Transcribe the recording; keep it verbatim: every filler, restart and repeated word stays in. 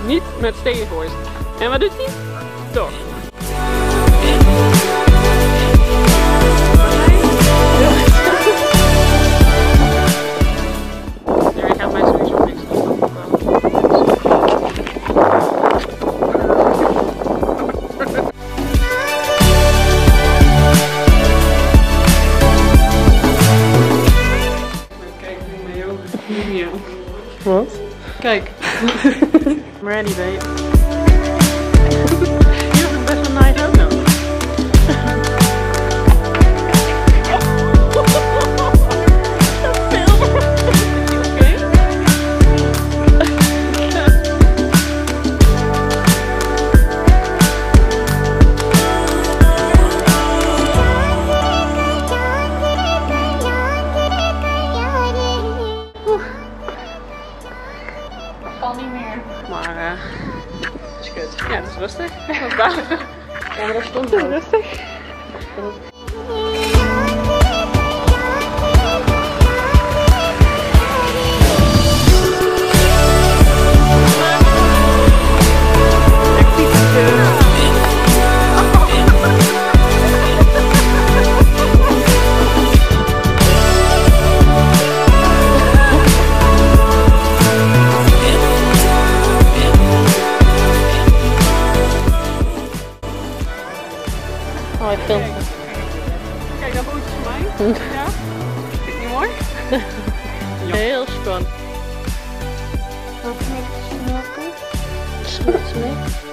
Niet met steenvoors. En wat doet hij? Toch. Ja, ik ga mij sowieso niks doen. Kijk, Leo. Leo. Wat? Kijk. I'm ready, babe. Hier is best wel nice auto. Kan niet meer. Maar uh, Dat is kut. ja, dat is rustig. Dat is daar. Ja, maar dat stond wel. Rustig. Oh, ik film. Kijk, dat bootje is voor mij. Ja? Vind je het niet mooi? Ja. Heel spannend. Wat met smoken? Smoke.